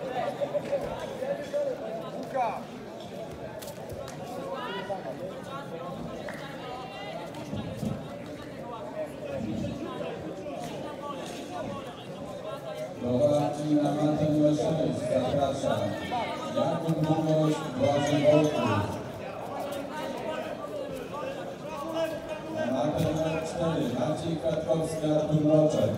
Prowadzi na matę numer 6, zapraszam Jakub Długoś, Błażej Wojtków. Na matę numer 4, Maciej Kwiatkowski, Artur Mroczek.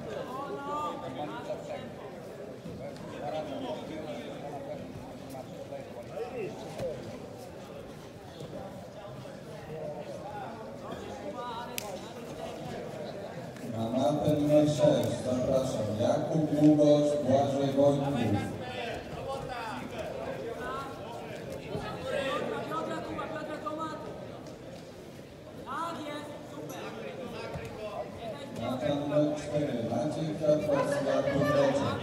Na matę numer 6 zapraszam Jakub Długoś, Błażej Wojtków. Mata numer 4 Maciej Kwiatkowski, Artur Mroczek.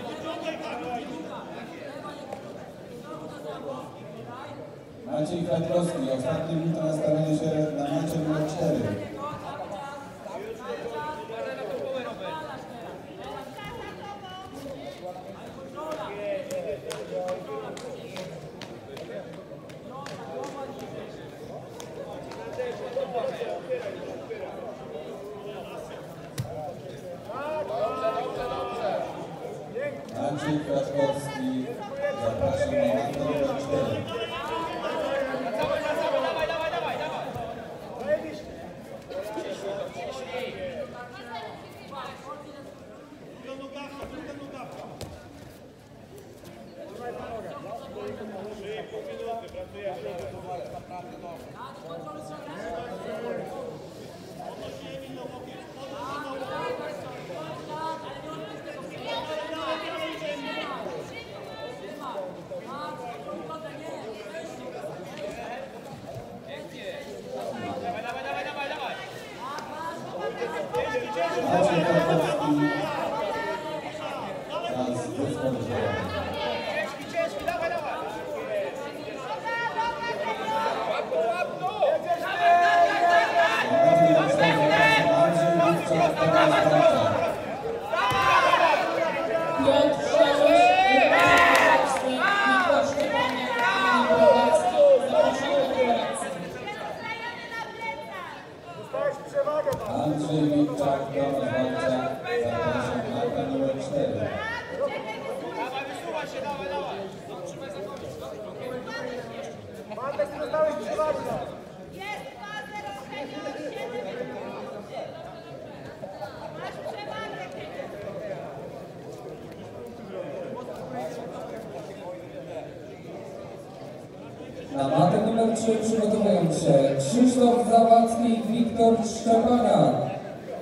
Maciej Kwiatkowski, ostatnie minuta nastawienie się na macie numer 4. Maciej Kwiatkowski, zapraszam na matę numer 4. Maciej Kwiatkowski teraz dyskwalifikowany. Andrzej Witczak, Tomasz Walczak, zapraszam na matę numer 4. Dawaj, wysuwaj się, dawaj, dawaj. Trzymaj za koniec. Bartek, zostałeś przewagę. Jest 2-0, masz przewagę. Na matę numer 3 przygotowują się Krzysztof Zawadzki i Wiktor Szczepaniak.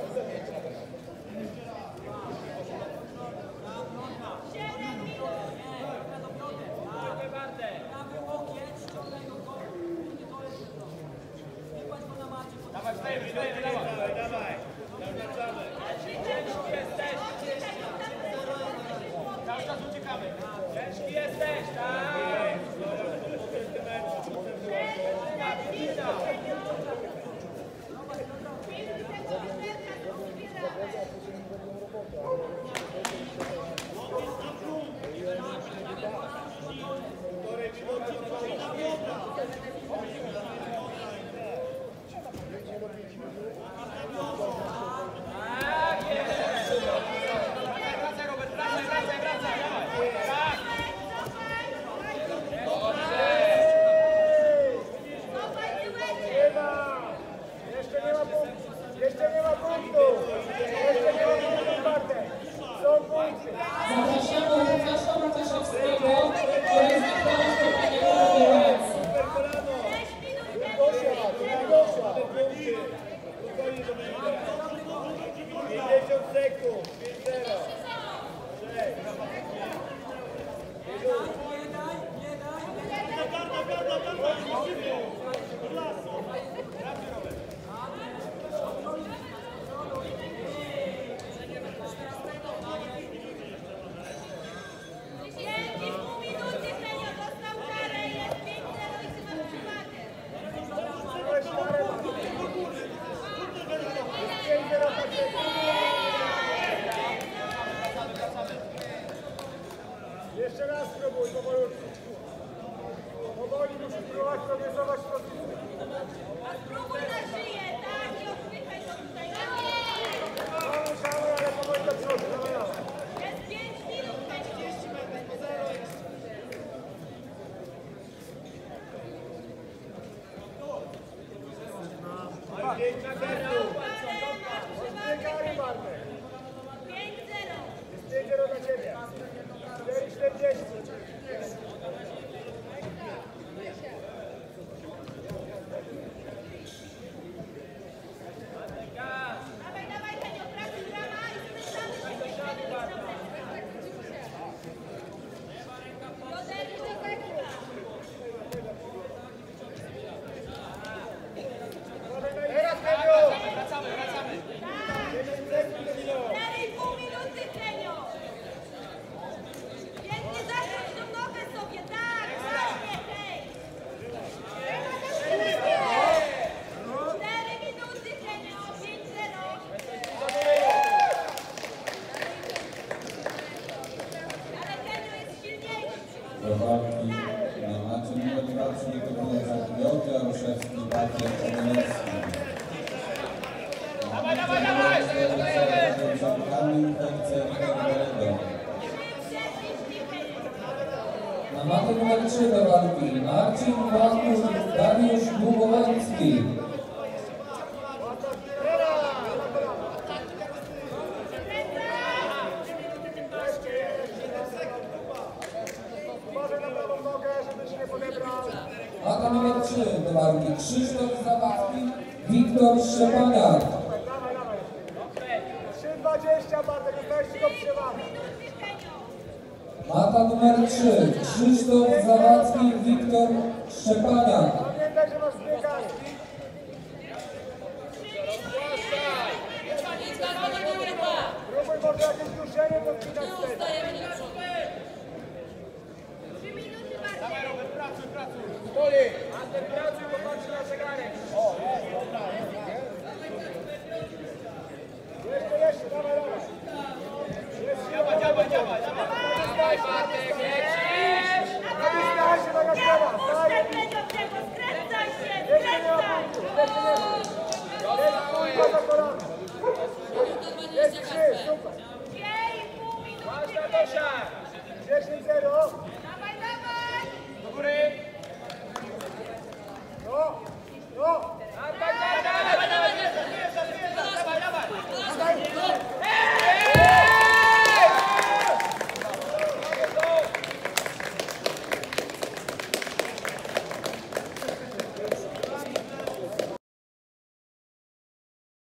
Dawaj, wstejmy, dawaj. Zaznaczamy. Ciężki jesteś. Cały czas uciekamy. Ciężki jesteś, tak. Zapraszamy Łukasza Łukaszewskiego oraz Wiktora Szczepaniaka do reakcji. Powoli musisz próbować progresować w pozycji. Spróbuj na szyję, tak, i odpychaj to tutaj. Mały, ale powoli do przodu. Jest 5 minut, Heniu. Odbiegamy, Bartek. 5-0. Jest 5-0 dla ciebie. 4-40. Dawaj, dawaj, Heniu, pracuj rama i skręcamy się, będziemy mieć na plecach. Doderzy do technika. Teraz, Heniu! Wracamy. 4,5 minuty, Heniu. Pięknie zakręć tą nogę sobie, tak, właśnie, hej. 4 minuty, Heniu, 5-0. Ale Heniu jest silniejszy. Do walki na macie numer 2 przygotowuje Piotr Jaroszewski, Bartek Omenowski. Dawaj! Kamil Fejcer, Federedo. Na matę numer 3 do walki Marcin Wakusz, Dariusz Długołęcki. Uważaj na prawą nogę, żeby się nie podebrał. Mata numer 3 do walki Krzysztof Zawadzki, Wiktor Szczepaniak. Dawaj. 3:20, Bartek, dostałeś do przewagi. Mata numer 3 Krzysztof Zawadzki, Wiktor Szczepaniak. Pamiętaj, że masz biegać. Próbuj może jakieś duszenie podcinać wtedy. 3 minuty, Bartek. Dawaj, Robert, pracuj. Antek, pracuj, popatrz na zegarek. Jeszcze, dawaj. Dawaj, Bartek, lecisz! Naciskaj się na gaskara. Puszczaj Heniu, Heniu, skręcaj się, skręcaj. Poza kolana. Jest 3, super. 2,5 minuty, Masz na Dosia! 10-0.